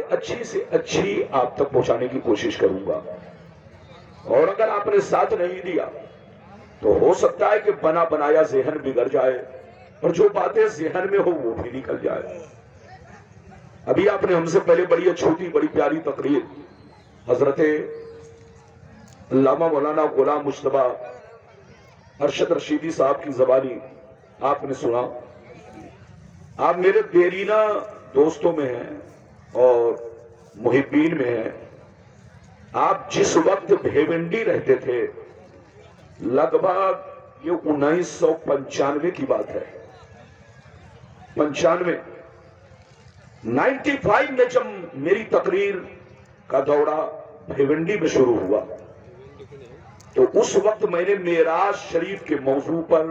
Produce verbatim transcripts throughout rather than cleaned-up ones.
اچھی سے اچھی آپ تک پہنچانے کی کوشش کروں گا، اور اگر آپ نے ساتھ نہیں دیا تو ہو سکتا ہے کہ بنا بنایا ذہن بگڑ جائے اور جو باتیں ذہن میں ہو وہ بھی نکل جائے۔ ابھی آپ نے ہم سے پہلے بڑی چھوٹی بڑی پیاری تقریر حضرت علامہ مولانا غلام مصطفیٰ ارشد رشیدی صاحب کی زبانی آپ نے سنا۔ آپ میرے دیرینہ دوستوں میں ہیں اور محبین میں ہیں۔ آپ جس وقت بھیونڈی رہتے تھے، لگ بھگ یہ انیس سو پنچانوے کی بات ہے، پنچانوے نائنٹی فائیو میں جب میری تقریر کا دورہ بھیونڈی میں شروع ہوا تو اس وقت میں نے معراج شریف کے موضوع پر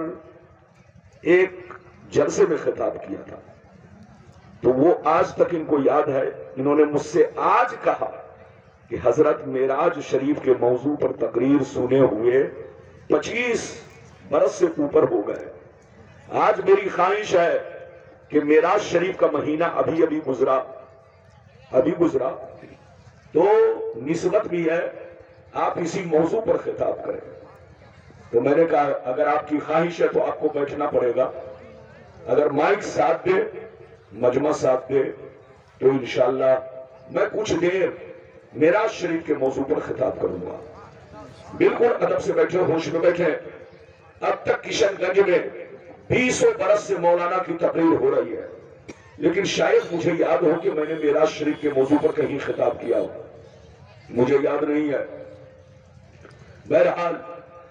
ایک جلسے میں خطاب کیا تھا، تو وہ آج تک ان کو یاد ہے۔ انہوں نے مجھ سے آج کہا کہ حضرت معراج شریف کے موضوع پر تقریر سنے ہوئے پچیس برس سے اوپر ہو گئے۔ آج میری خواہش ہے کہ معراج شریف کا مہینہ ابھی ابھی گزرا ابھی گزرا تو نسبت بھی ہے آپ اسی موضوع پر خطاب کریں۔ تو میں نے کہا اگر آپ کی خواہش ہے تو آپ کو بیٹھنا پڑے گا، اگر مائک ساتھ دے، مجمع ساتھ دے تو انشاءاللہ میں کچھ دیر معراج شریف کے موضوع پر خطاب کروں گا۔ بالکل ادب سے بیٹھے، ہوش میں بیٹھے۔ اب تک کشن گنج میں بیسوں برس سے مولانا کی تقریر ہو رہی ہے، لیکن شاید مجھے یاد ہو کہ میں نے معراج شریف کے موضوع پر کہیں خطاب کیا ہو، مجھے یاد نہیں ہے۔ بہرحال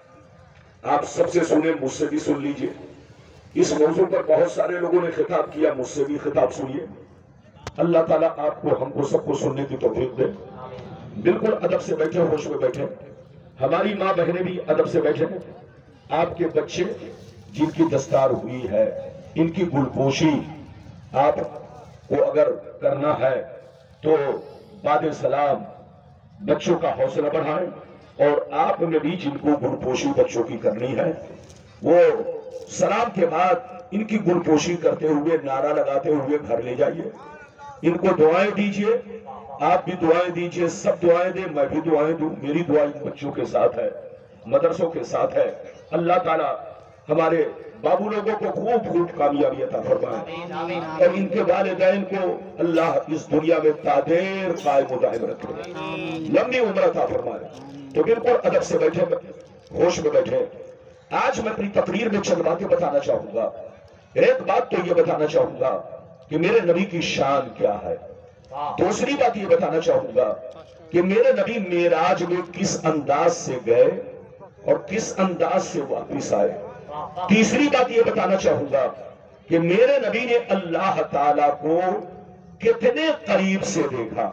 آپ سب سے سنیں، مجھ سے بھی سن لیجئے۔ اس موضوع پر بہت سارے لوگوں نے خطاب کیا، مجھ سے بھی خطاب سنیے۔ اللہ تعالیٰ آپ کو، ہم کو، سب کو سننے کی توفیق دے۔ بالکل ادب سے بیٹھے، ہوش میں بیٹھے۔ ہماری ماں بہنیں بھی ادب سے بیٹھے۔ آپ کے بچے جن کی دستار ہوئی ہے، ان کی گلپوشی آپ کو اگر کرنا ہے تو بعد سلام بچوں کا حوصلہ بڑھائیں، اور آپ نے بھی جن کو گلپوشی بچوں کی کرنی ہے وہ سلام کے بعد ان کی گلپوشی کرتے ہوئے، نعرہ لگاتے ہوئے گھر لے جائیے۔ ان کو دعائیں دیجئے، آپ بھی دعائیں دیجئے، سب دعائیں دیں، میں بھی دعائیں دوں۔ میری دعا ان بچوں کے ساتھ ہے، مدرسوں کے ساتھ ہے۔ اللہ تعالیٰ ہمارے بابو لوگوں کو خوب خوب کامیابی عطا فرمائے، اور ان کے والدین کو اللہ اس دنیا میں تادیر قائم و دائم رکھے، لمبی عمر عطا فرمائے۔ تو بالکل ادب سے بیٹھے، ہوش میں بیٹھے۔ آج میں اپنی تقریر میں چند باتیں بتانا چاہوں گا۔ ایک بات تو یہ بتانا چاہوں گا کہ میرے نبی کی شان کیا ہے۔ دوسری بات یہ بتانا چاہوں گا کہ میرے نبی معراج میں کس انداز سے گئے اور کس انداز سے واپس آئے۔ تیسری بات یہ بتانا چاہوں گا کہ میرے نبی نے اللہ تعالیٰ کو کتنے قریب سے دیکھا،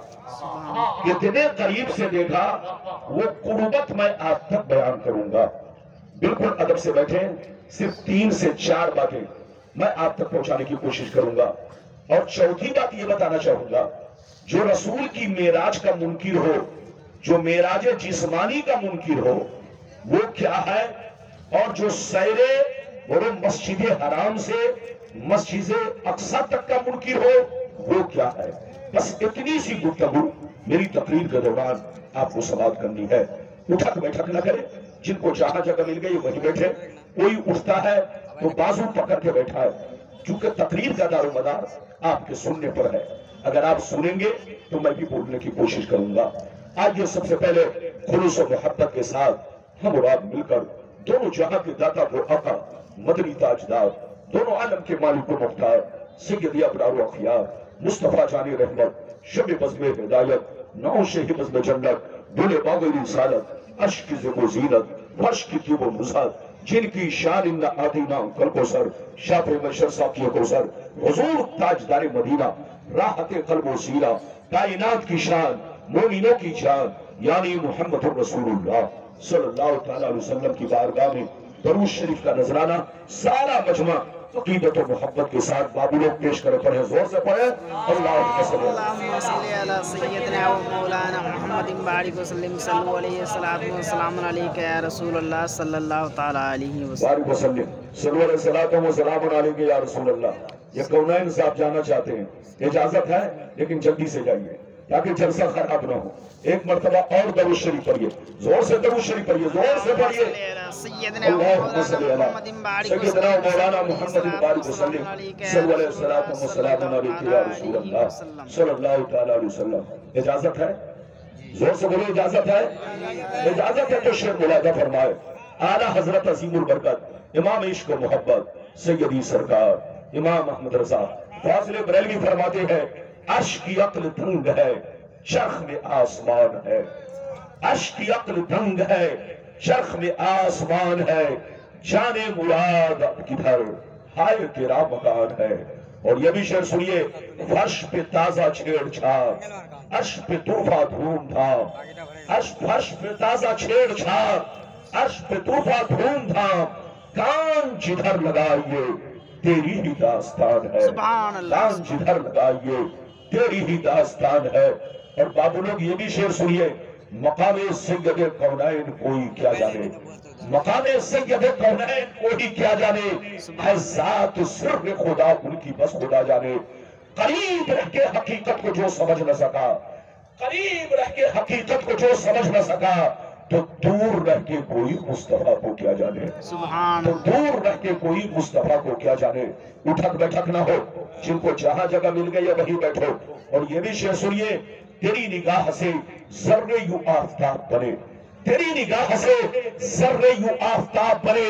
کتنے قریب سے دیکھا، وہ قربت میں آپ تک بیان کروں گا۔ بالکل ادب سے بیٹھیں، صرف تین سے چار باتیں میں آپ تک پہنچانے کی کوشش کروں گا۔ اور چوتھی بات یہ بتانا چاہوں گا، جو رسول کی معراج کا منکر ہو، جو معراج جسمانی کا منکر ہو، وہ کیا ہے، اور جو سیر اور مسجد حرام سے مسجد اقصی تک کا منکر ہو وہ کیا ہے۔ بس اتنی سی گفتگو میری تقریر کے دوران آپ کو سماعت کرنی ہے۔ اٹھک بیٹھک نہ کرے، جن کو جہاں جگہ مل گئی وہیں بیٹھے۔ کوئی اٹھتا ہے تو بازو پکڑ کے بیٹھا ہے، چونکہ تقریر کا دار و مدار آپ کے سننے پر ہے۔ اگر آپ سنیں گے تو میں بھی بولنے کی کوشش کروں گا۔ آج یہ سب سے پہلے خلوص و محبت کے ساتھ ہم اور آپ مل کر دونوں جہاں کے داتا و آقا، مدنی تاجدار، دونوں عالم کے مالک و مختار، سید ابرار و اخیار، مصطفیٰ جان رحمت، شب بزم ہدایت، نو شہ بزم جنت، دل باغ رسالت، عرش کی زب و زینت، فرش کی طیب و نزہت، جن کی شان ان آدینہ کل کو سر، شاپ مشر ساقی کو سر، حضور تاجدار مدینہ، راحت قلب و سیرہ، کائنات کی شان، مومنوں کی جان، یعنی محمد رسول اللہ صلی اللہ تعالیٰ علیہ وسلم کی بارگاہ میں درود شریف کا نذرانہ سارا مجمع عقیدت و محبت کے ساتھ بابو لوگ پیش کرے، پڑھیں، زور سے پڑھیں۔ اللہم صلی علی سیدنا و مولانا محمد بارک وسلم، صلو علیہ الصلوۃ والسلام علیک یا رسول اللہ صلی اللہ تعالیٰ علیہ وسلم۔ بارک وسلم، صلو علیہ الصلوۃ والسلام علیک یا رسول اللہ۔ یہ کونین صاحب جانا چاہتے ہیں، اجازت ہے لیکن جلدی سے جائیے، تاکہ جلسہ خراب نہ ہو. ایک مرتبہ اور درود شریف پڑھیے, زور سے درود شریف پڑھیے, زور سے پڑھیے. اللہم صلی علی سیدنا مولانا محمد بارک وسلم صلی علیہ الصلوۃ والسلام علیک یا رسول اللہ صلی اللہ تعالی علیہ وسلم. اجازت ہے؟ زور سے بولو, اجازت ہے؟ اجازت ہے تو شعر ملاحظہ فرمائے. اعلیٰ حضرت عظیم البرکت امام عشق و محبت سیدی سرکار امام احمد رضا فاضل بریلوی فرماتے ہیں, عرش کی عقل دنگ ہے, چرخ میں آسمان ہے. عرش کی عقل دنگ ہے, چرخ میں آسمان ہے. جانے مراد اب کدھر, ہائے تیرا مکان ہے. اور یہ بھی شعر سنیے, فرش پہ تازہ چھیڑ چھاڑ, عرش پہ طوفہ دھوم دھام. عرش فرش پہ تازہ چھیڑ چھاڑ, عرش پہ طوفہ دھوم دھام. کان جدھر لگائیے تیری ہی داستان ہے, کان جدھر لگائیے تیری ہی داستان ہے. اور بابو لوگ یہ بھی شعر سنیے, مقام سید کونین کوئی کیا جانے, مقام سید کونین کوئی کیا جانے, ہے ذات سر خدا ان کی بس خدا جانے. قریب رہ کے حقیقت کو جو سمجھ نہ سکا, قریب رہ کے حقیقت کو جو سمجھ نہ سکا, تو دور رہ کے کوئی مصطفیٰ کو کیا جانے, تو دور رہ کے کوئی مصطفیٰ کو کیا جانے. اٹھک بیٹھک نہ ہو, جن کو جہاں جگہ مل گئی وہیں بیٹھو. اور یہ بھی شعر سنیے, تیری نگاہ سے ذرے یوں آفتاب بنے, تیری نگاہ سے ذرے یوں آفتاب بنے.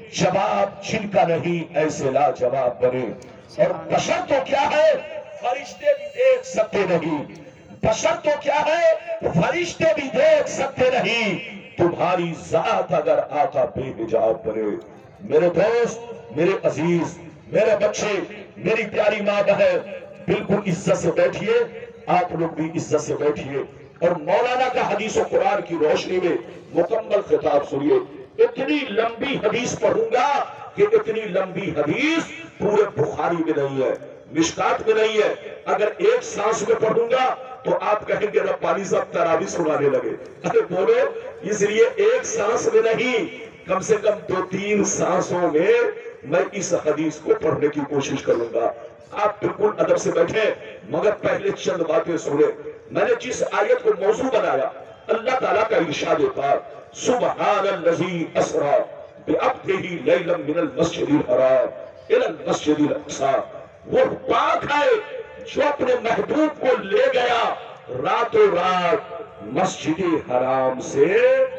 جواب جن کا نہیں ایسے لا جواب بنے. اور بشر تو کیا ہے فرشتے بھی دیکھ سکتے نہیں, بشر تو کیا ہے فرشتے بھی دیکھ سکتے نہیں. تمہاری ذات اگر آقا بے حجاب بنے. میرے دوست, میرے عزیز, میرے بچے, میری پیاری ماں بہن, بالکل عزت سے بیٹھیے, آپ لوگ بھی عزت سے بیٹھیے. اور مولانا کا حدیث و قرآن کی روشنی میں مکمل خطاب سنیے. اتنی لمبی حدیث پڑھوں گا کہ اتنی لمبی حدیث پورے بخاری میں نہیں ہے, مشکات میں نہیں ہے. اگر ایک سانس میں پڑھوں گا تو آپ کہیں گے ربانی صاحب تراویح سنانے لگے. ارے بولو, اس لیے ایک سانس میں نہیں, کم سے کم دو تین سانسوں میں میں اس حدیث کو پڑھنے کی کوشش کروں گا. آپ بالکل ادب سے بیٹھے, مگر پہلے چند باتیں سنیں. میں نے جس آیت کو موضوع بنایا, اللہ تعالیٰ کا ارشاد پاک, سبحان الذی اسری بعبدہ لیلا من المسجد الحرام الی المسجد الاقصی. وہ پاک ہے جو اپنے محبوب کو لے گیا راتوں رات مسجد حرام سے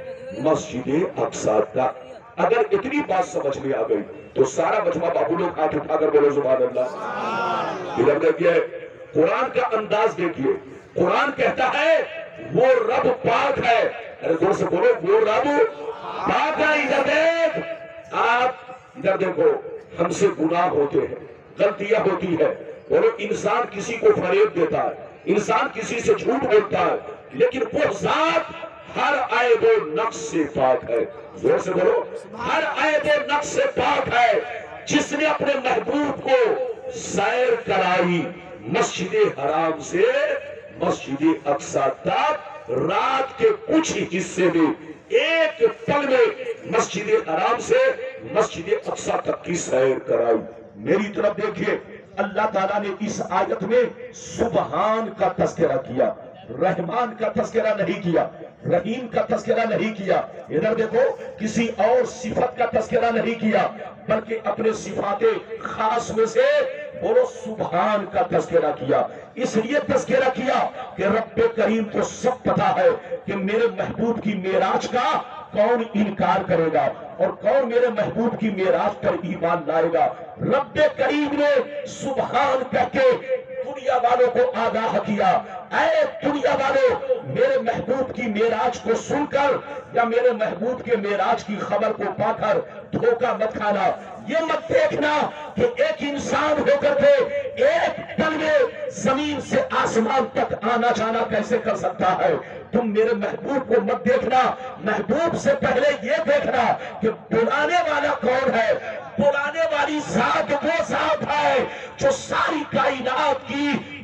مسجد اقصی تک. اگر اتنی بات سمجھ میں آ گئی تو سارا مجمع بابو لوگ ہاتھ اٹھا کر بولو سبحان اللہ. ادھر دیکھیے, قرآن کا انداز دیکھیے. قرآن کہتا ہے وہ رب پاک ہے. ارے زور سے بولو, وہ رب پاک ہے. ادھر دیکھ, آپ ادھر دیکھو, ہم سے گناہ ہوتے ہیں, غلطیاں ہوتی ہے. بولو, انسان کسی کو فریب دیتا ہے, انسان کسی سے جھوٹ بولتا ہے, لیکن وہ ذات ہر عیب و نقص سے پاک ہے. زور سے بولو, ہر عیب و نقص سے پاک ہے. جس نے اپنے محبوب کو سیر کرائی مسجد حرام سے مسجد اقصی تک, رات کے کچھ حصے میں ایک پل میں مسجد حرام سے مسجد اقصی تک کی سیر کرائی. میری طرف دیکھیے, اللہ تعالیٰ نے اس آیت میں سبحان کا تذکرہ کیا, رحمان کا تذکرہ نہیں کیا, رحیم کا تذکرہ نہیں کیا. ادھر دیکھو, کسی اور صفت کا تذکرہ نہیں کیا, بلکہ اپنے صفات خاص میں سے بولو سبحان کا تذکرہ کیا. اس لیے تذکرہ کیا کہ رب کریم کو سب پتا ہے کہ میرے محبوب کی معراج کا کون انکار کرے گا اور کون میرے محبوب کی معراج پر ایمان لائے گا. رب کریم نے سبحان کہہ کے دنیا والوں کو آگاہ کیا, اے دنیا والوں, میرے محبوب کی معراج کو سن کر یا میرے محبوب کے معراج کی خبر کو پا کر دھوکہ مت کھانا. یہ مت دیکھنا کہ ایک انسان ہو کر کے ایک پل میں زمین سے آسمان تک آنا جانا کیسے کر سکتا ہے. تم میرے محبوب کو مت دیکھنا, محبوب سے پہلے یہ دیکھنا کہ بلانے والا کون ہے. بلانے والی ذات وہ ذات ہے جو ساری کائنات کی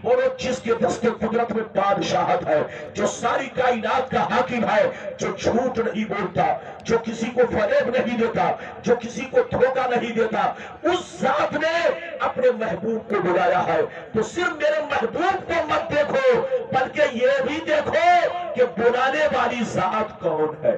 बोलो जिसके दस्ते कुदरत में बादशाहत है, जो सारी कायनात का हाकिम है, जो झूठ नहीं बोलता, जो किसी को फरेब नहीं देता, जो किसी को धोखा नहीं देता, उस जात ने अपने महबूब को बुलाया है। तो सिर्फ मेरे महबूब को मत देखो, बल्कि ये भी देखो कि बुलाने वाली जात कौन है।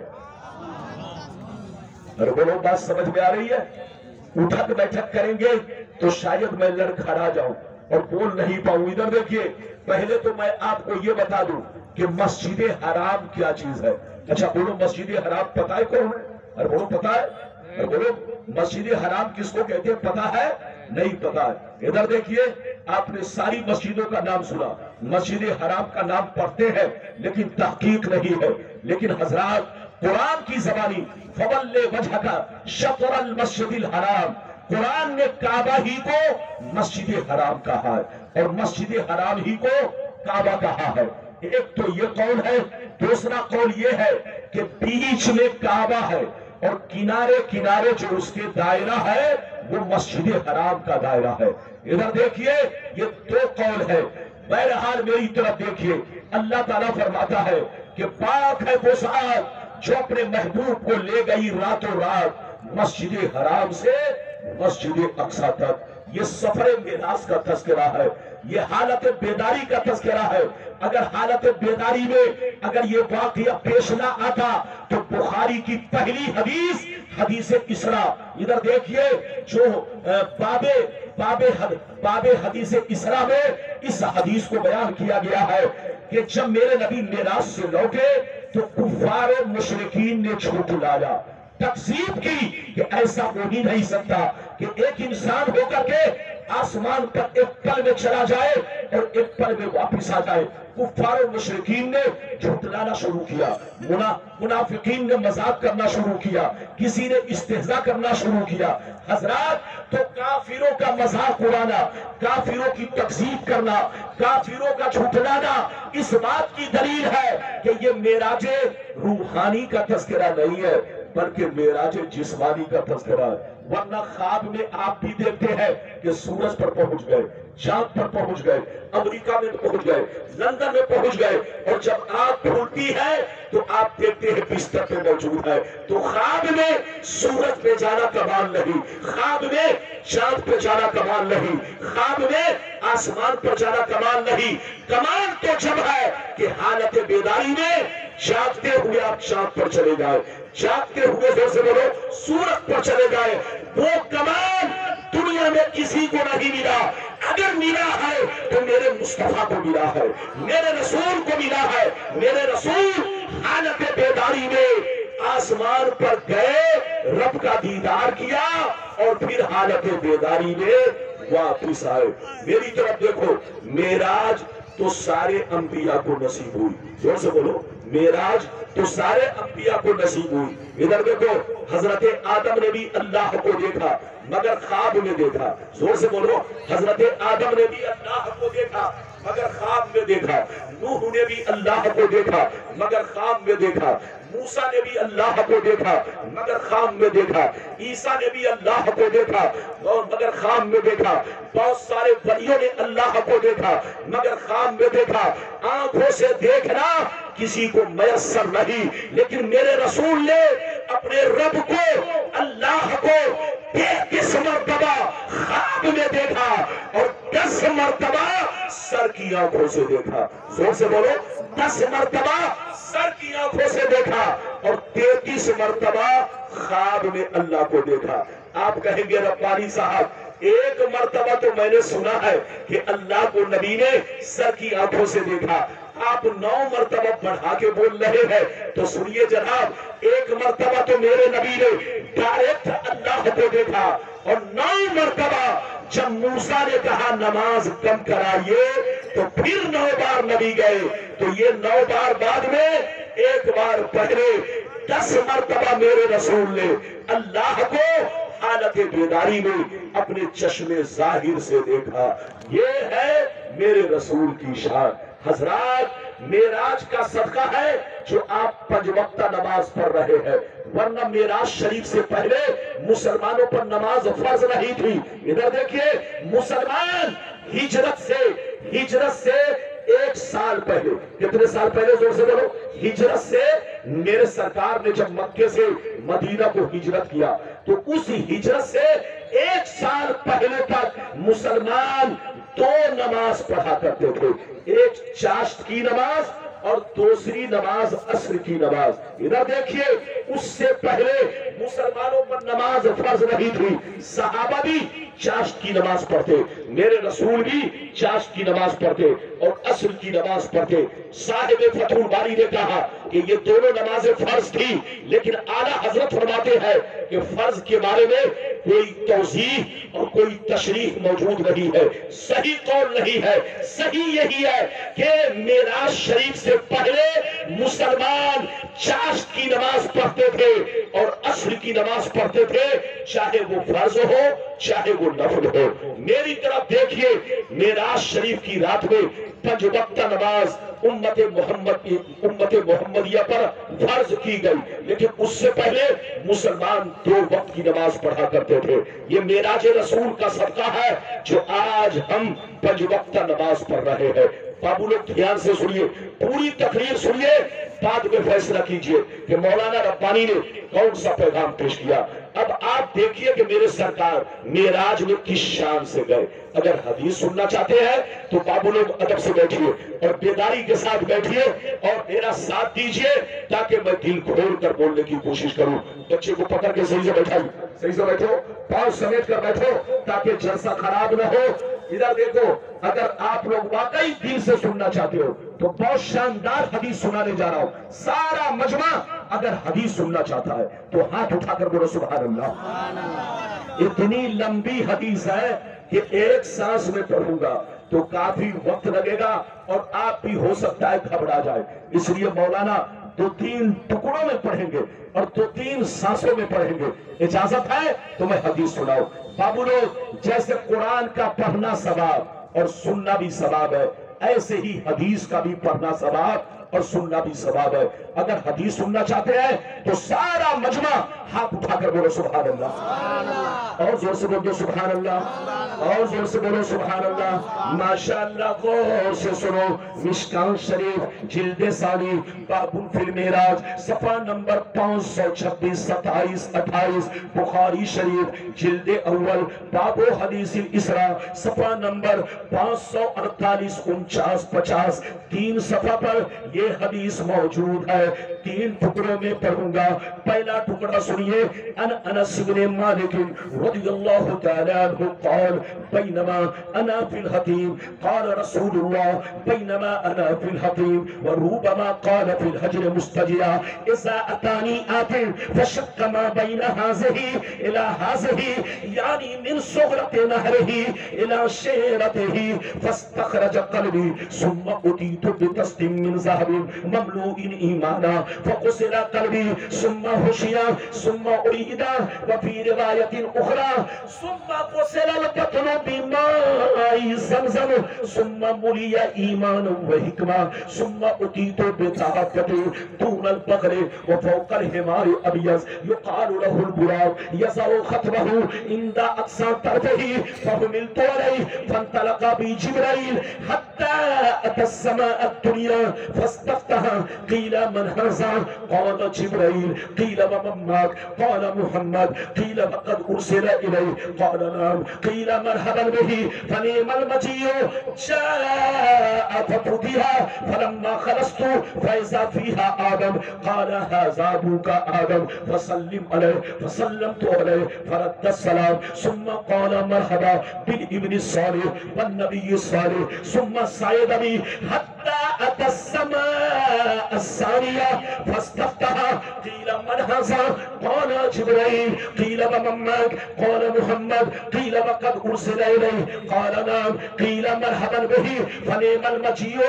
अरे बोलो बात समझ में आ रही है? उठक बैठक करेंगे तो शायद मैं लड़खड़ा जाऊं और बोल नहीं पाऊं। इधर देखिए, पहले तो मैं आपको ये बता दूं कि मस्जिद हराम क्या चीज है। अच्छा बोलो, मस्जिद हराम पता है कौन है? अरे बोलो पता है? अरे बोलो मस्जिद हराम किसको कहते हैं, पता है? नहीं पता है। इधर देखिए, आपने सारी मस्जिदों का नाम सुना, मस्जिद हराम का नाम पढ़ते हैं लेकिन तहकीक नहीं है। लेकिन हजरात, कुरान की जबानी फवल्ले वजह का शतरल मस्जिदिल हराम, कुरान ने काबा ही को मस्जिद हराम कहा है और मस्जिद हराम ही को काबा कहा है। एक तो ये कौल है, दूसरा कौल ये है कि बीच में काबा है और किनारे किनारे जो उसके दायरा है वो मस्जिद हराम का दायरा है। इधर देखिए, ये दो कौल है। बहरहाल मेरी तरफ देखिए, अल्लाह ताला फरमाता है कि पाक है वो साथ जो अपने महबूब को ले गई रातों रात मस्जिद हराम से मस्जिद अक्सा तक। ये सफर मेराज का तस्करा है, ये हालत बेदारी का तस्करा है। अगर हालत बेदारी में अगर ये वाकया पेश ना आता तो बुखारी की पहली हदीस, हदीस इसरा, इधर देखिए, जो बाबे बाबे हद, बाबे हदीस इसरा में इस हदीस को बयान किया गया है कि जब मेरे नबी मेराज से लौटे तो कुफार और मुशरिकीन ने झूठलाया, तकसीब की कि ऐसा हो ही नहीं सकता कि एक इंसान होकर के आसमान पर एक पल में चला जाए और एक पल में वापस आ जाए। कुफार और मुशरिकीन ने झूठलाना शुरू किया, मुना मुनाफिकीन ने मजाक करना शुरू किया, किसी ने इस्तेहजा करना शुरू किया। हजरात, तो काफिरों का मजाक उड़ाना, काफिरों की तकसीब करना, काफिरों का झूठलाना इस बात की दलील है कि ये मेराजे रूहानी का तस्करा नहीं है बल्कि मेराजे जिस्मानी का तस्करा है। वरना ख्वाब में आप भी देखते हैं कि सूरज पर पहुंच गए, चांद पर पहुंच गए, अमेरिका में पहुंच गए, लंदन में पहुंच गए, और जब आंख खुलती है तो आप देखते हैं बिस्तर पे मौजूद है। तो ख्वाब में सूरज पे जाना कमाल नहीं, ख्वाब में चांद पे जाना कमाल नहीं, ख्वाब में आसमान पर जाना कमाल नहीं। कमाल तो जब है कि हालत बेदारी में जागते हुए आप चांद पर चले जाए, जागते हुए जोर से बोलो सूरज पर चले गए। वो कमाल दुनिया में किसी को नहीं मिला। अगर मिला है तो मेरे मुस्तफा को मिला है, मेरे रसूल को मिला है। मेरे रसूल हालत बेदारी में आसमान पर गए, रब का दीदार किया और फिर हालत बेदारी में वापिस आए। मेरी तरफ देखो, मेराज तो सारे अंबिया को नसीब हुई। जोर से बोलो, मेराज तो सारे अंबिया को नसीब हुई। इधर देखो, हजरत आदम ने भी अल्लाह को देखा मगर ख्वाब में देखा। जोर से बोलो, हजरत आदम ने भी अल्लाह को देखा मगर ख्वाब में देखा। नूह ने भी अल्लाह को देखा मगर ख्वाब में देखा। मूसा ने भी अल्लाह को देखा मगर ख्वाब में देखा। ईसा ने भी अल्लाह को देखा और मगर ख्वाब में देखा। बहुत सारे वलियों ने अल्लाह को देखा मगर ख्वाब में देखा। आंखों से देखना किसी को मयस्सर नहीं, लेकिन मेरे रसूल ने अपने रब को, अल्लाह को तैंतीस मरतबा ख्वाब में देखा और दस मरतबा सर की आंखों से देखा। जोर से बोलो, दस मरतबा सर की आंखों से देखा और तैंतीस मरतबा ख्वाब में अल्लाह को देखा। आप कहेंगे रब्बानी साहब, एक मरतबा तो मैंने सुना है कि अल्लाह को नबी ने सर की आंखों से देखा। आप नौ मरतबा बढ़ा के बोल रहे हैं, तो सुनिए जनाब, एक मरतबा तो मेरे नबी ने डायरेक्ट अल्लाह को देखा और नौ मरतबा जब मूसा ने कहा नमाज कम कराइए तो फिर नौ बार नबी गए। तो ये नौ बार बाद में एक बार पहले दस मरतबा मेरे रसूल ने अल्लाह को हालत बेदारी में अपने चश्मे जाहिर से देखा। ये है मेरे रसूल की शान। हजरात, मेराज का सदका है जो आप पंज वक्ता नमाज पढ़ रहे हैं, वरना मेराज शरीफ से पहले मुसलमानों पर नमाज फर्ज नहीं थी। इधर देखिए, मुसलमान हिजरत से ہجرت سے ایک سال پہلے، کتنے سال پہلے زور سے بولو، ہجرت سے میرے سرکار نے جب مکے سے مدینہ کو ہجرت کیا تو اس ہجرت سے ایک سال پہلے تک مسلمان دو نماز پڑھا کرتے تھے، ایک چاشت کی نماز اور دوسری نماز عصر کی نماز۔ ادھر دیکھیے اس سے پہلے مسلمانوں پر نماز فرض نہیں تھی، صحابہ بھی چاشت کی نماز پڑھتے، میرے رسول بھی چاشت کی نماز پڑھتے اور عصر کی نماز پڑھتے۔ صاحب فتح الباری نے کہا کہ یہ دونوں نمازیں فرض تھی، لیکن اعلیٰ حضرت فرماتے ہیں کہ فرض کے بارے میں کوئی توضیح اور کوئی تشریح موجود نہیں ہے، صحیح قول نہیں ہے، صحیح یہی ہے کہ معراج شریف سے پہلے مسلمان چاشت کی نماز پڑھتے تھے اور عصر کی نماز پڑھتے تھے، چاہے وہ فرض ہو چاہے وہ نفل ہو۔ میری طرف دیکھیے، معراج شریف کی رات میں پنج وقتہ نماز امت محمد امت محمدیہ پر فرض کی گئی، لیکن اس سے پہلے مسلمان دو وقت کی نماز پڑھا کرتے تھے۔ یہ معراج رسول کا صدقہ ہے جو آج ہم پنج وقتہ نماز پڑھ رہے ہیں۔ بابو لوگ دھیان سے سنیے، پوری تقریر سنیے، بعد میں فیصلہ کیجئے کہ مولانا ربانی نے کون سا پیغام پیش کیا۔ اب آپ دیکھیے کہ میرے سرکار معراج میں کس شان سے گئے۔ اگر حدیث سننا چاہتے ہیں تو بابو لوگ ادب سے بیٹھیے اور بیداری کے ساتھ بیٹھیے اور میرا ساتھ دیجئے تاکہ میں دل کھول کر بولنے کی کوشش کروں۔ بچے کو پکڑ کے صحیح سے بیٹھائیے، صحیح سے بیٹھو، پاؤں سمیٹ کر بیٹھو تاکہ جلسہ خراب نہ ہو۔ ادھر دیکھو، اگر آپ لوگ واقعی دل سے سننا چاہتے ہو تو بہت شاندار حدیث سنانے جا رہا ہوں۔ سارا مجمع اگر حدیث سننا چاہتا ہے تو ہاتھ اٹھا کر بولو سبحان اللہ۔ اتنی لمبی حدیث ہے کہ ایک سانس میں پڑھوں گا تو کافی وقت لگے گا اور آپ بھی ہو سکتا ہے گھبرا جائے، اس لیے مولانا دو تین ٹکڑوں میں پڑھیں گے اور دو تین سانسوں میں پڑھیں گے۔ اجازت ہے تو میں حدیث سناؤں۔ بابو لوگ، جیسے قرآن کا پڑھنا ثواب اور سننا بھی ثواب ہے، ایسے ہی حدیث کا بھی پڑھنا ثواب اور سننا بھی ثواب ہے۔ اگر حدیث سننا چاہتے ہیں تو سارا مجمع ہاتھ اٹھا کر بولو سبحان اللہ، اور زور سے بولو سبحان اللہ، اور زور سے بولو سبحان اللہ۔ ماشاءاللہ، غور سے سنو، مشکان شریف جلد ثانی باب فی المعراج صفحہ نمبر پانچ سو چھبیس ستائیس اٹھائیس، بخاری شریف جلد اول باب حدیث الاسراء صفحہ نمبر پانچ سو اڑتالیس انچاس پچاس، تین صفحہ پر یہ حدیث موجود ہے۔ تین ٹکڑوں میں پڑھوں گا۔ پہلا ٹکڑا سنیے، ان انس بن مالک رضی اللہ تعالی عنہ قال بینما انا فی الحتیم قال رسول اللہ بینما انا فی الحتیم وربما قال فی الحجر مستجرا اذا اتانی آت فشق ما بین هذه الى هذه یعنی من صغرت نهره الى شعرته فاستخرج قلبی ثم اتیت بتست من ذهب مملوء ایمانا فقسل قلبی ثم حشیا ثم اريد وفي رواية أخرى ثم قسل البطن بماء زمزم ثم ملي إيمانا وحكمة ثم أتيت بطاقة دون البقر وفوق الحمار أبيض يقال له البراق يزع خطبه عند أقصى طرفه فحملت عليه فانطلق بي جبريل حتى أتى السماء الدنيا فاستفتح قيل من هذا قال جبريل قيل ومن معك قال محمد قيل فقد أرسل إليه قال نعم قيل مرحبا به فنعم المجيء جاء ففتحها فلما خلصت فإذا فيها آدم قال هذا أبوك آدم فسلم عليه فسلمت عليه فرد السلام ثم قال مرحبا بالابن الصالح والنبي الصالح ثم صعد بي حتى أتى السماء الثانية فاستفتح قيل من هذا قال جبريل قيل ومن معك قال محمد قيل وقد أرسل إليه قال نعم قيل مرحبا به فنعم المجيء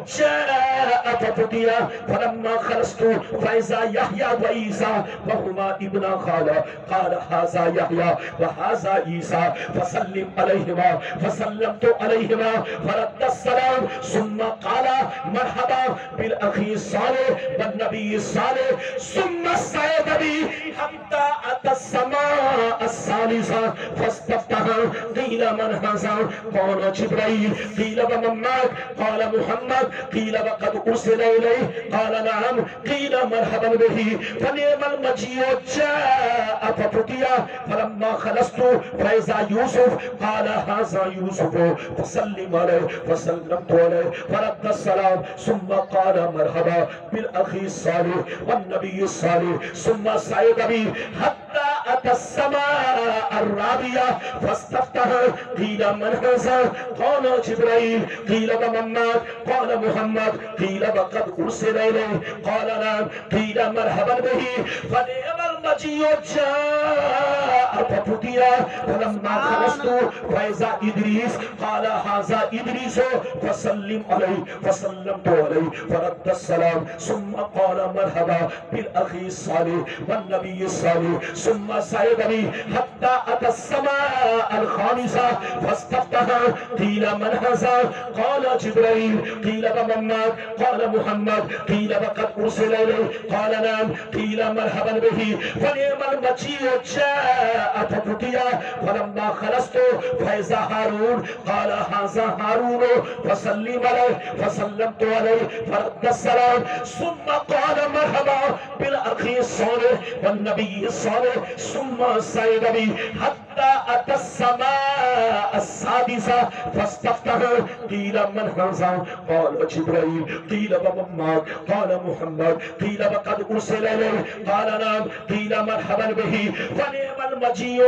جاء ففتح فلما خلصت فإذا يحيى وعيسى وهما ابنا خالة قال هذا يحيى وهذا عيسى فسلم عليهما فسلمت عليهما فرد السلام ثم قال مرحبا بالأخي الصالح والنبي الصالح ثم ثم صعد بي حتى أتى السماء الثالثة فاستفتح قيل من هذا قال جبريل قيل ومن معك قال محمد قيل وقد أرسل إليه قال نعم قيل مرحبا به فنعم المجيء جاء ففتي فلما خلصت فإذا يوسف قال هذا يوسف فسلم عليه فسلمت عليه فرد السلام ثم قال مرحبا بالأخي الصالح والنبي الصالح ثم صعد بي حتى أتى السماء الرابعة فاستفتح قيل من هذا قال جبريل قيل ومن معك قال محمد قيل وقد أرسل إليه قال نعم قيل مرحبا به فنعم المجيء جاء ففتي فلما خلصت فإذا إدريس قال هذا إدريس فسلم عليه فسلمت عليه فرد السلام ثم قال مرحبا بالأخي الصالح والنبي الصالح ثم صعد بي حتى أتى السماء الخامسة فاستفتح قيل من هذا قال جبريل قيل ومن معك قال محمد قيل وقد أرسل إليه قال نعم قيل مرحبا به فنعم المجيء جاء ففتي فلما خلصت فإذا هارون قال هذا هارون فسلم عليه فسلمت عليه فرد السلام ثم قال مرحبا بالأخي الصالح والنبي الصالح ثم صعد بي حتى أتى السماء السادسة فاستفتح قيل من هذا قال جبريل قيل ومن معك قال محمد قيل وقد أرسل إليه قال نعم قيل مرحبا به فنعم المجيء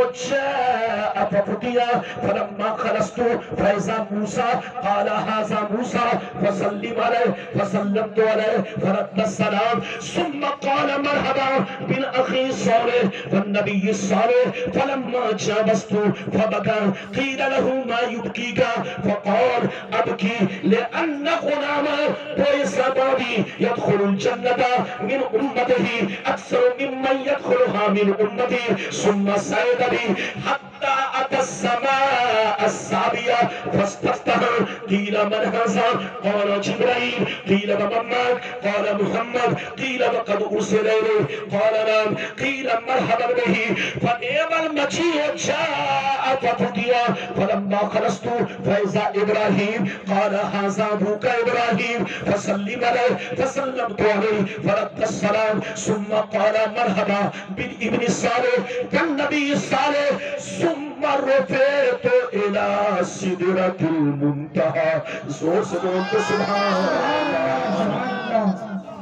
جاء ففتي فلما خلصت فإذا موسى قال هذا موسى فسلم عليه فسلمت عليه فرد السلام ثم قال مرحبا بالأخي الصالح والنبي الصالح فلما جاوزت فبكى قيل له ما يبكيك فقال أبكي لأن غلاما بعث بعدي يدخل الجنة من أمته أكثر ممن يدخلها من أمتي ثم صعد بي حتى أتى السماء السابعة فاستفتح قيل من هذا قال جبريل قيل ومن معك قال محمد قيل وقد أرسل إليه قال نعم قيل مرحبا به فنعم المجيء جاء ففتي فلما خلصت فإذا إبراهيم قال هذا أبوك إبراهيم فسلم عليه فسلمت عليه فرد السلام ثم قال مرحبا بالابن الصالح كالنبي الصالح ثم رفعت إلى سدرة المنتهى زور سے بولتے سبحان اللہ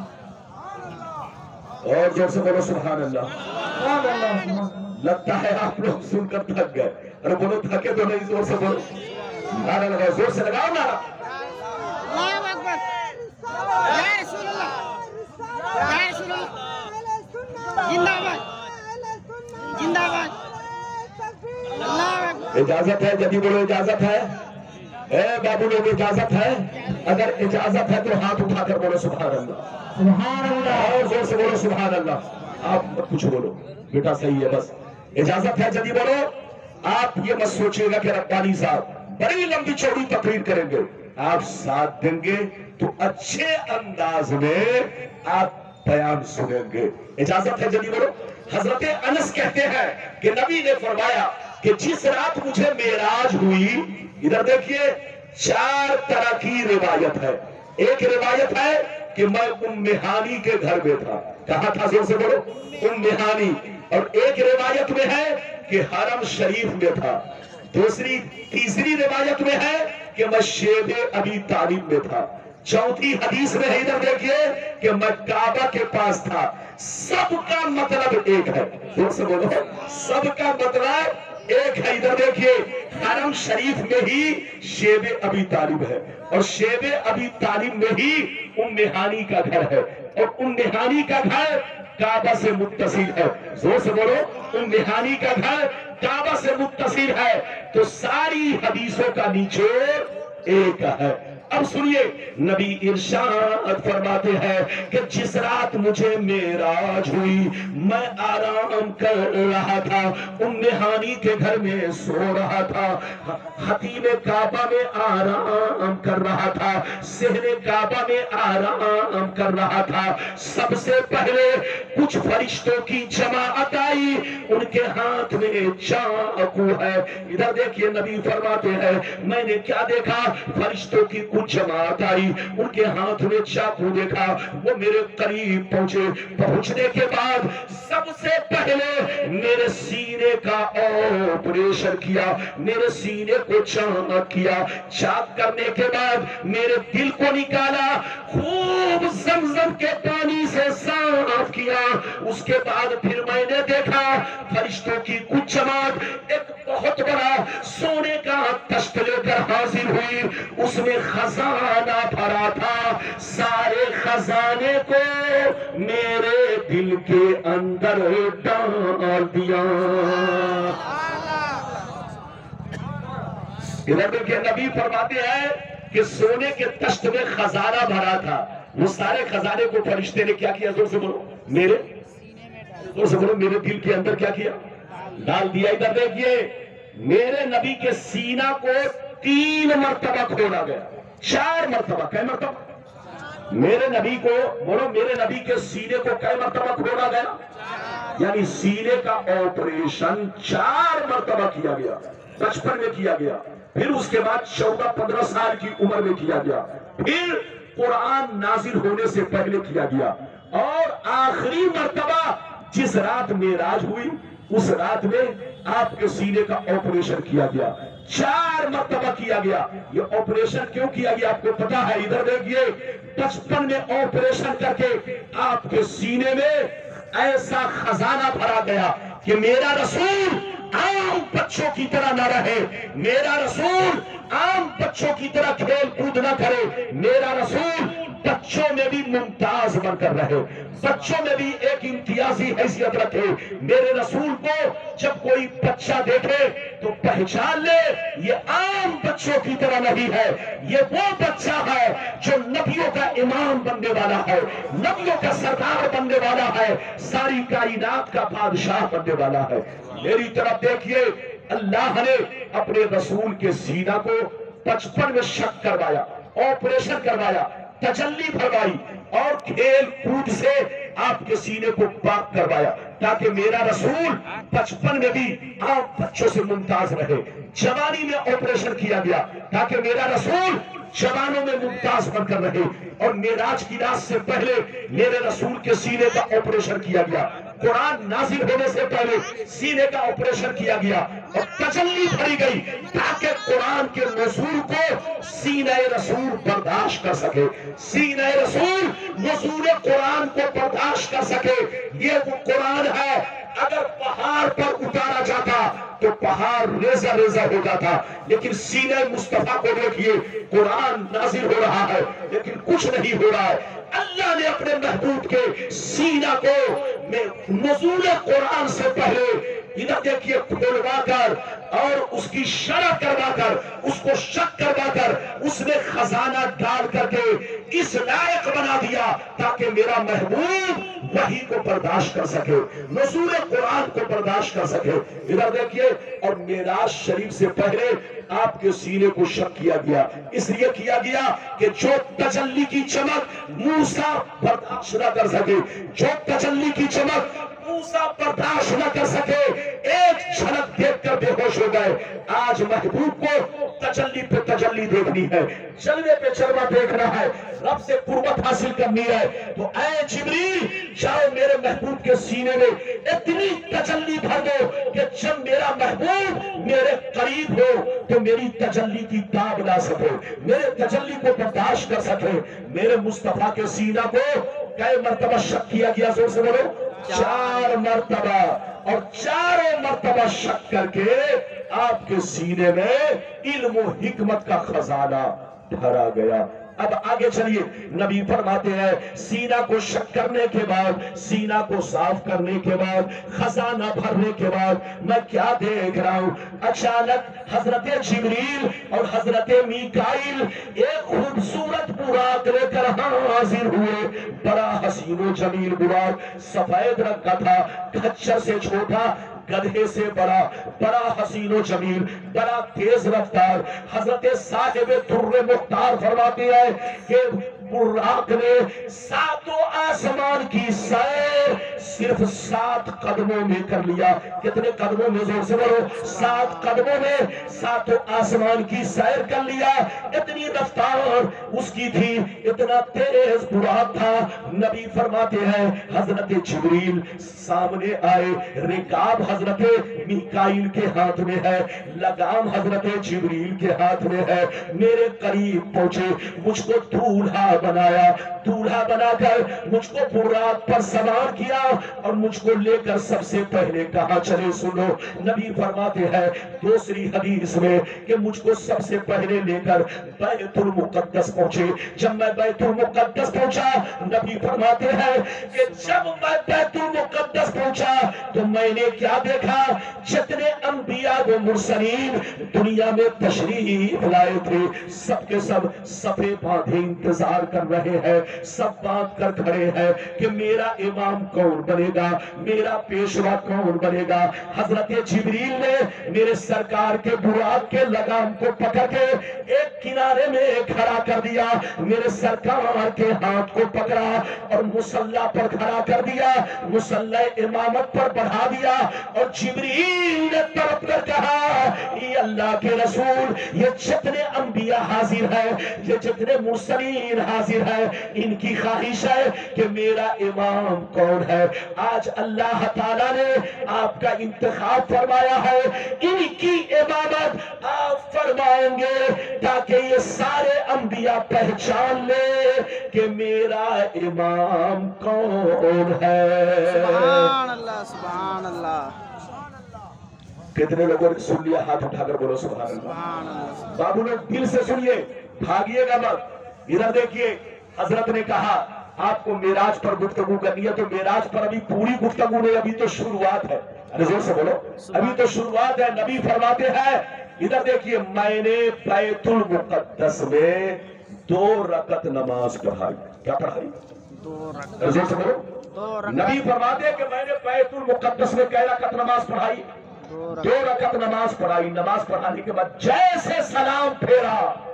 اور زور سے بولو سبحان اللہ لگتا ہے آپ لوگ سن کر تھک گئے ارے بولو تھکے تو نہیں زور سے بولو نعرہ لگاؤ زور سے لگاؤ نعرہ اللہ اکبر یا رسول اللہ یا رسول اللہ زندہ باد زندہ باد اللہ اکبر اجازت ہے جدی بولو اجازت ہے اے بابو لوگ اجازت ہے اگر اجازت ہے تو ہاتھ اٹھا کر بولو سبحان اللہ سبحان اللہ اور زور سے بولو سبحان اللہ آپ مت کچھ بولو بیٹا صحیح ہے بس اجازت ہے جدی بولو آپ یہ مت سوچئے گا کہ ربانی صاحب بڑی لمبی چوڑی تقریر کریں گے آپ ساتھ دیں گے تو اچھے انداز میں آپ بیان سنیں گے اجازت ہے جدی بولو حضرت انس کہتے ہیں کہ نبی نے فرمایا کہ جس رات مجھے معراج ہوئی ادھر دیکھیے چار طرح کی روایت ہے ایک روایت ہے کہ میں ام ہانی کے گھر میں تھا کہاں تھا زور سے بولو ام ہانی اور ایک روایت میں ہے کہ حرم شریف میں تھا دوسری تیسری روایت میں ہے کہ میں شیب ابی طالب میں تھا چوتھی حدیث میں ہے ادھر دیکھیے کہ میں کعبہ کے پاس تھا سب کا مطلب ایک ہے زور سے بولو سب کا مطلب ایک ہے ادھر دیکھیے حرم شریف میں ہی شیب ابی طالب ہے اور شیب ابی طالب میں ہی ام ہانی کا گھر ہے اور ام ہانی کا گھر کعبہ سے متصل ہے زور سے بولو ام ہانی کا گھر کعبہ سے متصل ہے تو ساری حدیثوں کا نچوڑ ایک ہے۔ اب سنیے نبی ارشاد فرماتے ہیں کہ جس رات مجھے معراج ہوئی میں آرام کر رہا تھا، ام ہانی کے گھر میں سو رہا تھا، خطیب کعبہ میں آرام کر رہا تھا، صحن کعبہ میں آرام کر رہا تھا، سب سے پہلے کچھ فرشتوں کی جماعت آئی، ان کے ہاتھ میں چاقو ہے۔ ادھر دیکھیے نبی فرماتے ہیں میں نے کیا دیکھا؟ فرشتوں کی کچھ جماعت آئی، ان کے ہاتھ میں چاقو دیکھا، وہ میرے قریب پہنچے، پہنچنے کے بعد سب سے پہلے میرے سینے کا آپریشن کیا، میرے سینے کو چاک کیا، چاک کرنے کے بعد میرے دل کو نکالا، خوب زمزم کے پانی سے صاف کیا، اس کے بعد پھر میں نے دیکھا فرشتوں کی کچھ جماعت ایک بہت بڑا سونے کا تشت لے کر حاضر ہوئی، اس میں خزانہ بھرا تھا، سارے خزانے کو میرے دل کے اندر ڈال دیا۔ ادھر دیکھیں نبی فرماتے ہیں کہ سونے کے تشت میں خزانہ بھرا تھا، وہ سارے خزانے کو فرشتے نے کیا کیا؟ زور سے بولو، میرے زور سے بولو، میرے دل کے اندر کیا کیا؟ ڈال دیا۔ ادھر دیکھیے میرے نبی کے سینہ کو تین مرتبہ کھولا گیا، چار مرتبہ، کئی مرتبہ؟ میرے نبی کو بولو، میرے نبی کے سینے کو کئی مرتبہ کھولا گیا؟ یعنی سینے کا آپریشن چار مرتبہ کیا گیا، بچپن میں کیا گیا، پھر اس کے بعد چودہ پندرہ سال کی عمر میں کیا گیا، پھر قرآن نازل ہونے سے پہلے کیا گیا، اور آخری مرتبہ جس رات معراج ہوئی اس رات میں آپ کے سینے کا آپریشن کیا گیا، چار مرتبہ کیا گیا۔ یہ آپریشن کیوں کیا گیا آپ کو پتا ہے؟ ادھر دیکھیے بچپن میں آپریشن کر کے آپ کے سینے میں ایسا خزانہ بھرا گیا کہ میرا رسول عام بچوں کی طرح نہ رہے، میرا رسول عام بچوں کی طرح کھیل کود نہ کرے، میرا رسول بچوں میں بھی ممتاز بن کر رہے، بچوں میں بھی ایک امتیازی حیثیت رکھے۔ میرے رسول کو جب کوئی بچہ دیکھے تو پہچان لے یہ عام بچوں کی طرح نہیں ہے، یہ وہ بچہ ہے جو نبیوں کا امام بننے والا ہے، نبیوں کا سردار بننے والا ہے، ساری کائنات کا بادشاہ بننے والا ہے۔ میری طرف دیکھیے اللہ نے اپنے رسول کے سینہ کو بچپن میں شک کروایا، آپریشن کروایا، تجلی بھروائی، اور کھیل کود سے آپ کے سینے کو پاک کروایا تاکہ میرا رسول بچپن میں بھی آپ بچوں سے ممتاز رہے۔ جوانی میں آپریشن کیا گیا تاکہ میرا رسول جوانوں میں ممتاز بن کر رہے، اور معراج کی رات سے پہلے میرے رسول کے سینے کا آپریشن کیا گیا، قرآن نازل ہونے سے پہلے سینے کا آپریشن کیا گیا، اور تجلی بھری گئی تاکہ قرآن کے نزول کو سینہ رسول برداشت کر سکے، سینہ رسول نزول قرآن کو برداشت کر سکے۔ یہ وہ قرآن ہے اگر پہاڑ پر اتارا جاتا تو پہاڑ ریزہ ریزہ ہو جاتا، لیکن سینہ مصطفیٰ کو دیکھیے قرآن نازل ہو رہا ہے لیکن کچھ نہیں ہو رہا ہے۔ اللہ نے اپنے محبوب کے سینہ کو نزول قرآن سے پہلے ادھر دیکھیے کھولوا کر اور اس کی شرح کروا کر، اس کو شک کروا کر، اس میں خزانہ ڈال کر کے اس لائق بنا دیا تاکہ میرا محبوب وحی کو برداشت کر سکے، نزول قرآن کو برداشت کر سکے۔ ادھر دیکھیے اور معراج شریف سے پہلے آپ کے سینے کو شک کیا گیا، اس لیے کیا گیا کہ جو تجلی کی چمک موسیٰ برداشت نہ کر سکے، جو تجلی کی چمک موسیٰ برداشت نہ کر سکے، ایک جھلک دیکھ کر بے ہوش ہو گئے۔ آج محبوب کو تجلی پہ تجلی دیکھنی ہے، جلوے پہ جلوہ دیکھنا ہے، رب سے قربت حاصل کرنی ہے، تو اے جبریل جاؤ میرے محبوب کے سینے میں اتنی تجلی بھر دو کہ جب میرا محبوب میرے قریب ہو تو میری تجلی کی تاب لا سکے، میرے تجلی کو برداشت کر سکے۔ میرے مصطفیٰ کے سینہ کو کئی مرتبہ شک کیا گیا؟ زور سے بولو، چار مرتبہ، اور چاروں مرتبہ شک کر کے آپ کے سینے میں علم و حکمت کا خزانہ بھرا گیا۔ अब आगे चलिए, नबी फरमाते हैं सीना को शक करने के बाद, सीना को साफ करने के बाद, खजाना भरने के बाद मैं क्या देख रहा हूं, अचानक हजरत जिब्रील और हजरत मीकाईल एक खूबसूरत बुराक लेकर हाजिर हुए। बड़ा हसीनो जमील बुराक, सफेद रंग का था, खच्चर से छोटा, गधे से बड़ा, बड़ा हसीनो जमील, बड़ा तेज रफ्तार। हजरत साहिब दुर्र मुख्तार फरमाते हैं कि बुर्राक ने सातों आसमान की सैर सिर्फ सात कदमों में कर लिया। कितने कदमों में, जोर से बोलो, सात कदमों में सातों आसमान की सैर कर लिया। इतनी रफ्तार उसकी थी, इतना तेज बुराक था। नबी फरमाते हैं हजरत जिब्रील सामने आए, रिकाब हजरत मीकाईल के हाथ में है, लगाम हजरत जिब्रील के हाथ में है। मेरे करीब पहुंचे, मुझको दूल्हा बनाया, दूल्हा बनाकर मुझको बुराक पर सवार किया और मुझको लेकर सबसे पहले कहा चले सुनो। नबी फरमाते हैं दूसरी हदीस में कि मुझको सबसे पहले लेकर बैतुल मुकद्दस पहुंचे। जब मैं बैतुल मुकद्दस पहुंचा, नबी फरमाते हैं कि जब मैं बैतुल मुकद्दस पहुंचा तो मैंने क्या देखा, जितने अंबिया व मुरसलीन दुनिया में तशरीफ लाए थे, सबके सब सफे बांधे इंतजार कर रहे हैं, सब बात कर खड़े हैं कि मेरा इमाम कौन बनेगा, मेरा पेशवा कौन बनेगा। हजरत जिब्रील ने मेरे सरकार के बुराक के लगाम को पकड़ के एक किनारे में खड़ा कर दिया, मेरे सरकार के हाथ को पकड़ा और मुसल्ला पर खड़ा कर दिया, मुसल्ला इमामत पर बढ़ा दिया और जिब्रील ने तड़प कर कहा, ये अल्लाह के रसूल, ये जितने अंबिया हाजिर है, ये जितने मुरसलीन हाजिर है, इनकी ख्वाहिश है कि मेरा इमाम कौन है। आज अल्लाह ताला ने आपका इंतखाब फरमाया है, इनकी इबादत आप फरमाएंगे ताकि ये सारे अंबिया पहचान ले कि मेरा इमाम कौन है। सुभान अल्लाह, सुभान अल्लाह। कितने लोगों ने सुन लिया? हाथ उठाकर बोलो सुभान अल्लाह। सुभान अल्लाह। बाबू लोग दिल से सुनिए, भागिएगा मत। इधर देखिए, हजरत ने कहा आपको मेराज पर गुफ्तगू करनी है, तो मेराज पर अभी पूरी गुफ्तगू नहीं, अभी तो शुरुआत है। अरे जोर से बोलो, अभी तो शुरुआत है। नबी फरमाते हैं, इधर देखिए, मैंने बैतुल मुकद्दस में दो रकत नमाज पढ़ाई। क्या पढ़ाई? दो रकत। जोर से बोलो। दो रकत। नबी फरमाते हैं कि मैंने बैतुल मुकद्दस में कै रकत नमाज पढ़ाई? दो रकत नमाज पढ़ाई। नमाज पढ़ाने के बाद जैसे सलाम फेरा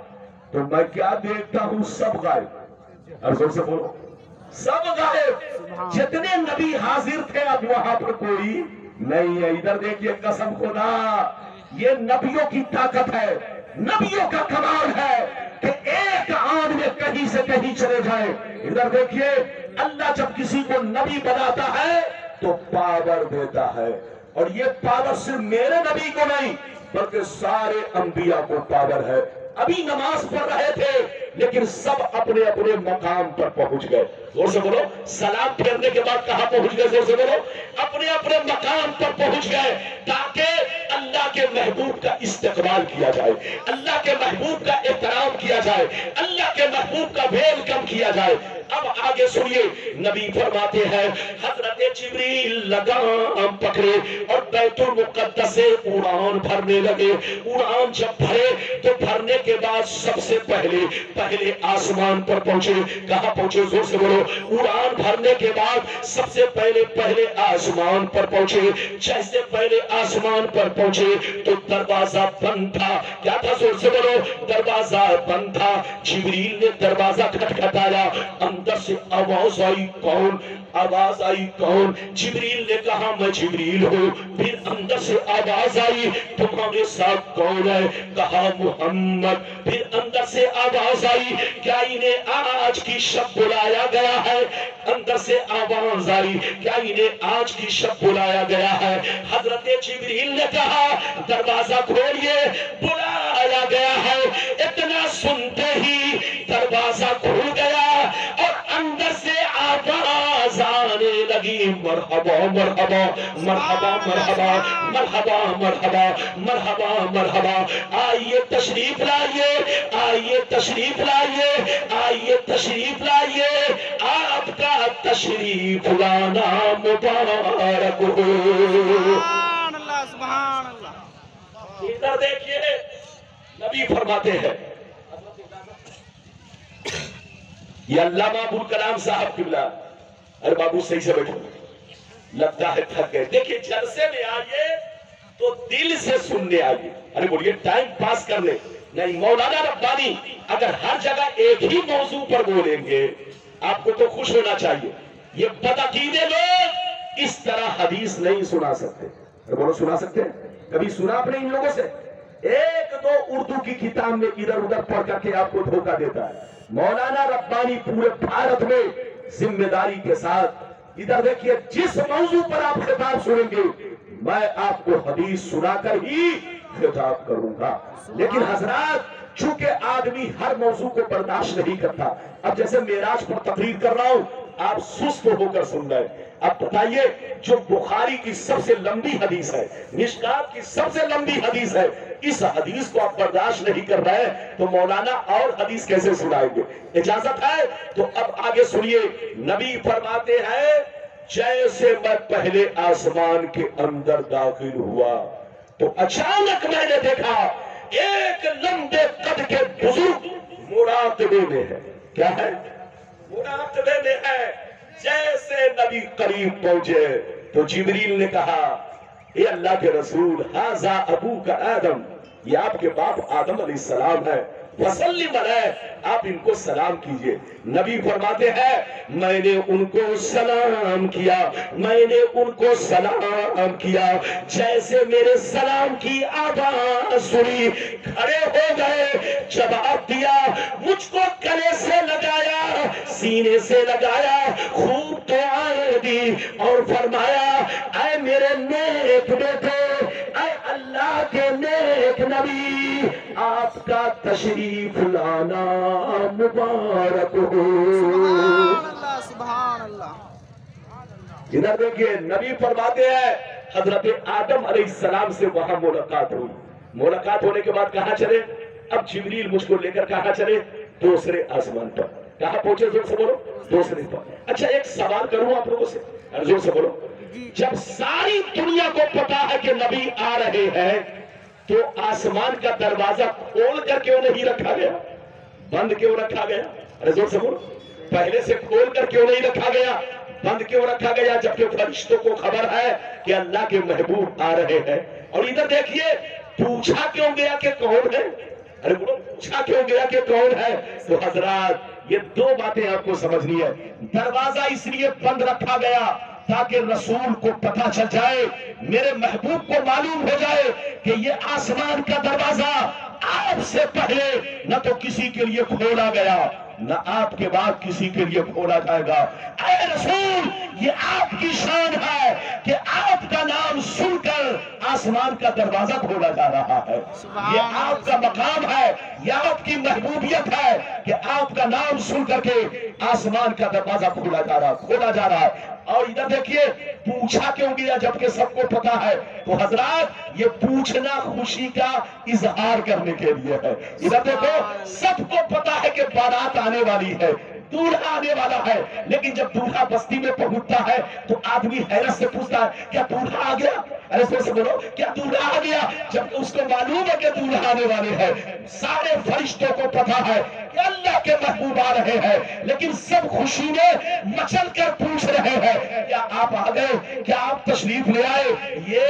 तो मैं क्या देखता हूं, सब गायब। और जोर से बोलो, सब गायब। जितने नबी हाजिर थे अब वहां पर कोई नहीं है। इधर देखिए, कसम खुदा, ये नबियों की ताकत है, नबियों का कमाल है कि एक आन में कहीं से कहीं चले जाए। इधर देखिए, अल्लाह जब किसी को नबी बनाता है तो पावर देता है, और ये पावर सिर्फ मेरे नबी को नहीं बल्कि सारे अंबिया को पावर है। अभी नमाज पढ़ रहे थे लेकिन सब अपने अपने मकाम पर पहुंच गए। जोर से बोलो, सलाम फेरने के बाद कहां पहुंच गए? जोर से बोलो, अपने अपने मकाम पर पहुंच गए, ताकि अल्लाह के महबूब का इस्तकबाल किया जाए, अल्लाह के महबूब का एहतराम किया जाए, अल्लाह के महबूब का वेलकम किया जाए। अब आगे सुनिए, नबी फरमाते हैं हजरत जिब्रील लगाम पकड़े और बैतुल मुकद्दस से उड़ान भरने लगे। उड़ान जब भरे तो भरने के बाद सबसे पहले पहले आसमान पर पहुंचे। कहां पहुंचे? जोर से बोलो। उड़ान भरने के बाद सबसे पहले पहले आसमान पर पहुंचे। जैसे पहले आसमान पर पहुंचे तो दरवाजा बंद था। क्या था? जोर से बोलो। दरवाजा बंद था। जिब्रील ने दरवाजा खटखटाया, अंदर से आवाज आई, कौन? आवाज आई, कौन? जिब्रील ने कहा, मैं जिब्रील हूं। फिर अंदर से आवाज आई, तुम्हारे साथ कौन है? कहा, मोहम्मद। फिर अंदर से आवाज आई, क्या इन्हें आज की शब बुलाया गया है? अंदर से आवाज आई, क्या इन्हें आज की शब बुलाया गया है? हजरत जिब्रील ने कहा, दरवाजा खोलिए, बुलाया गया है। इतना सुनते ही दरवाजा खुल गया और अंदर से आवाज आने गाने लगी मरहबा मरहबा मरहबा मरहबा मरहबा मरहबा मरहबा मरहबा। आइए तशरीफ लाइए, आइए तशरीफ लाइए, आइए तशरीफ लाइए, आपका तशरीफ लाना मुबारक हो। सुभान अल्लाह, सुभान अल्लाह। इधर देखिए, नबी फरमाते हैं, ये अल्लामा अबुल कलाम साहब किबला, अरे बाबू सही से बैठो, लगता है थक गए। देखिए जलसे में आइए तो दिल से सुनने आइए, अरे बोलिए टाइम पास करने नहीं। मौलाना रब्बानी अगर हर जगह एक ही मौजू पर बोलेंगे आपको तो खुश होना चाहिए। ये बदअकीदे लोग इस तरह हदीस नहीं सुना सकते। अरे बोलो सुना सकते हैं? कभी सुना आपने इन लोगों से? एक दो उर्दू की किताब में इधर उधर पढ़ करके आपको धोखा देता है। मौलाना रब्बानी पूरे भारत में जिम्मेदारी के साथ, इधर देखिए, जिस मौजू पर आप खिताब सुनेंगे मैं आपको हदीस सुनाकर ही खिताब करूंगा। लेकिन हजरात, चूंकि आदमी हर मौजू को बर्दाश्त नहीं करता, अब जैसे मेराज पर तकरीर कर रहा हूं, आप सुस्त होकर सुन रहे हैं। अब बताइए, जो बुखारी की सबसे लंबी हदीस है, मिशकात की सबसे लंबी हदीस है, इस हदीस को आप बर्दाश्त नहीं कर रहे हैं तो मौलाना और हदीस कैसे सुनाएंगे? इजाजत है तो अब आगे सुनिए। नबी फरमाते हैं, जैसे मैं पहले आसमान के अंदर दाखिल हुआ तो अचानक मैंने देखा एक लंबे कद के बुजुर्ग मुराकबे में है। क्या है? मुराकबे में है। जैसे नबी करीब पहुंचे तो जिब्रील ने कहा, ये अल्लाह के रसूल, हाजा अबू का आदम, ये आपके बाप आदम अलैहिस्सलाम है, वसल्लिम अलैह, आप इनको सलाम कीजिए। नबी फरमाते हैं, मैंने उनको सलाम किया, मैंने उनको सलाम किया, जैसे मेरे सलाम की आवाज सुनी खड़े हो गए, जवाब दिया, मुझको गले से लगाया, सीने से लगाया, खूब दुआएं दी और फरमाया, ऐ मेरे नेक बेटे, ऐ अल्लाह के नेक नबी, आपका तशरीफ लाना मुबारक हो। सुभान अल्लाह, सुभान अल्लाह। इधर देखिए, नबी फरमाते हैं, हजरत आदम अलैहिस्सलाम से वहां मुलाकात हुई। मुलाकात होने के बाद कहां चले? अब जिब्रील मुझको लेकर कहां चले? दूसरे आसमान पर। कहां पहुंचे? जोर से बोलो, दूसरे पर। अच्छा, एक सवाल करूं आप लोगों से, जोर से बोलो, जब सारी दुनिया को पता है कि नबी आ रहे हैं तो आसमान का दरवाजा खोल कर क्यों नहीं रखा गया? बंद क्यों रखा गया? अरे जोर से बोलो, पहले से खोल कर क्यों नहीं रखा गया? बंद क्यों रखा गया? जबकि फरिश्तों को खबर है कि अल्लाह के महबूब आ रहे हैं। और इधर देखिए, पूछा क्यों गया कि कौन है? अरे बोलो, पूछा क्यों गया कि कौन है? तो हजरात, ये दो बातें आपको समझनी है। दरवाजा इसलिए बंद रखा गया ताकि रसूल को पता चल जाए, मेरे महबूब को मालूम हो जाए कि ये आसमान का दरवाजा आपसे पहले न तो किसी के लिए खोला गया, न आपके बाद किसी के लिए खोला जाएगा। ऐ रसूल, ये आपकी शान है कि आपका नाम सुनकर आसमान का दरवाजा खोला जा रहा है। ये आपका मकाम है, ये आपकी महबूबियत है कि आपका नाम सुन करके आसमान का दरवाजा खोला जा रहा खोला जा रहा है। और इधर देखिए, पूछा क्यों गया जबकि सबको पता है? तो हजरात, ये पूछना खुशी का इजहार करने के लिए है। इधर देखो, सबको पता है कि बारात आने वाली है, दूल्हा आने वाला है, लेकिन जब दूल्हा बस्ती में पहुंचता है तो आदमी हैरत से पूछता है, क्या दूल्हा आ गया? अरे सोच बोलो, क्या दूल्हा आ गया? जबकि उसको मालूम है कि दूल्हा आने वाले हैं। सारे फरिश्तों को पता है कि अल्लाह के महबूब आ रहे हैं, लेकिन सब खुशी में मचल कर पूछ रहे हैं, क्या आप आ गए? क्या आप तशरीफ ले आए? ये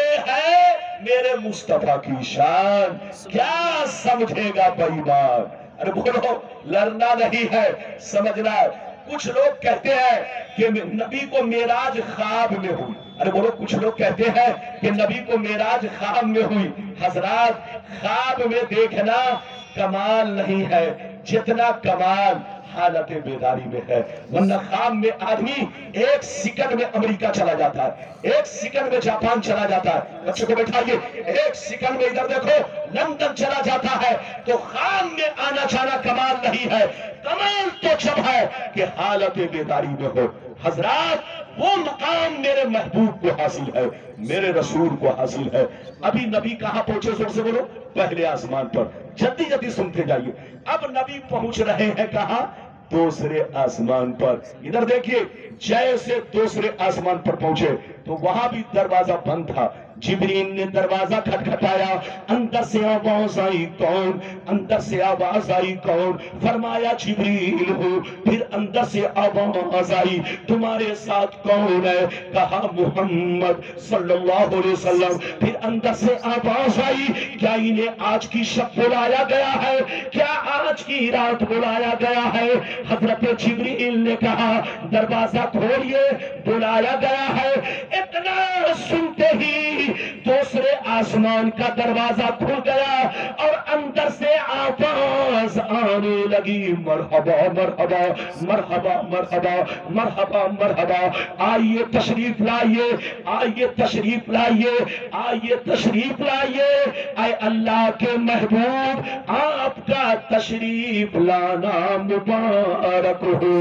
है मेरे मुस्तफा की शान, क्या समझेगा बेईमान? अरे बोलो, लड़ना नहीं है, समझना है। कुछ लोग कहते हैं कि नबी को मेराज ख्वाब में हुई। अरे बोलो, कुछ लोग कहते हैं कि नबी को मेराज ख्वाब में हुई। हजरात, ख्वाब में देखना कमाल नहीं है जितना कमाल हालत बेदारी में है। वरना ख्वाब में आदमी एक सेकंड में अमेरिका चला जाता है, एक सेकंड में जापान चला जाता है। बच्चों को बैठाइए, एक सेकंड में इधर देखो लंदन चला जाता है। तो ख्वाब में आना जाना कमाल नहीं है, کمال تو جب ہے کہ حالت بیداری میں ہو۔ حضرات وہ مقام میرے محبوب کو حاصل ہے، میرے رسول کو حاصل ہے۔ ابھی نبی کہاں پہنچے؟ زور سے بولو، پہلے آسمان پر۔ جلدی جلدی سنتے جائیے۔ اب نبی پہنچ رہے ہیں کہاں؟ دوسرے آسمان پر۔ ادھر دیکھیے، جیسے دوسرے آسمان پر پہنچے تو وہاں بھی دروازہ بند تھا۔ جبریل نے دروازہ کھٹکھٹایا، اندر سے آواز آئی کون؟ اندر سے آواز آئی کون؟ فرمایا جبریل ہوں۔ پھر اندر سے آواز آئی تمہارے ساتھ کون ہے؟ کہا محمد صلی اللہ علیہ وسلم۔ پھر اندر سے آواز آئی کیا انہیں آج کی شب بلایا گیا ہے؟ کیا آج کی رات بلایا گیا ہے؟ حضرت جبریل نے کہا دروازہ کھولیے، بلایا گیا ہے۔ اتنا سنتے ہی دوسرے آسمان کا دروازہ کھل گیا اور اندر سے آواز آنے لگی مرحبا مرحبا مرحبا مرحبا مرحبا مرحبا، آئیے تشریف لائیے، آئیے تشریف لائیے، آئیے تشریف لائیے۔ اے اللہ کے محبوب، آپ کا تشریف لانا مبارک ہو۔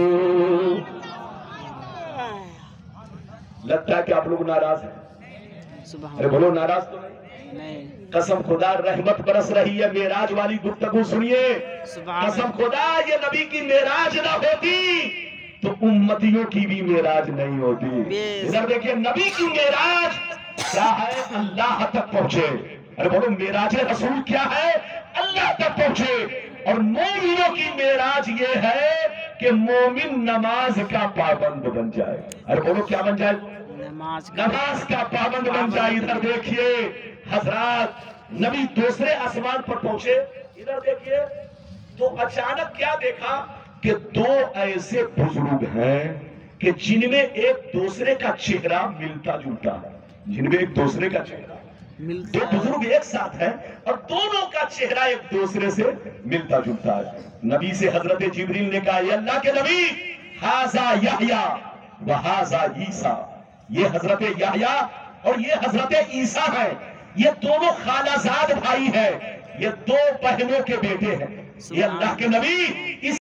لگتا ہے کہ آپ لوگ ناراض ہیں۔ ارے بولو ناراض تو نہیں؟ قسم خدا رحمت برس رہی ہے۔ معراج والی گفتگو سنیے۔ قسم خدا یہ نبی کی معراج نہ ہوتی تو امتیوں کی بھی معراج نہیں ہوتی۔ ادھر دیکھیے، نبی کی معراج کیا ہے؟ اللہ تک پہنچے۔ ارے بولو معراج رسول کیا ہے؟ اللہ تک پہنچے۔ اور مومنوں کی معراج یہ ہے کہ مومن نماز کا پابند بن جائے۔ ارے بولو کیا بن جائے؟ نماز کا پابند بن جائے۔ ادھر دیکھیے حضرات، نبی دوسرے آسمان پر پہنچے۔ ادھر دیکھیے تو اچانک کیا دیکھا کہ دو ایسے بزرگ ہیں کہ جن میں ایک دوسرے کا چہرہ ملتا جلتا ہے، جن میں ایک دوسرے کا چہرہ، دو بزرگ ایک ساتھ ہیں اور دونوں کا چہرہ ایک دوسرے سے ملتا جلتا ہے۔ نبی سے حضرت جبریل نے کہا اے اللہ کے نبی، ھذا یحییٰ وھذا عیسیٰ، یہ حضرت یحییٰ اور یہ حضرت عیسیٰ ہیں، یہ دونوں خالہ زاد بھائی ہیں، یہ دو بہنوں کے بیٹے ہیں۔ یہ اللہ کے نبی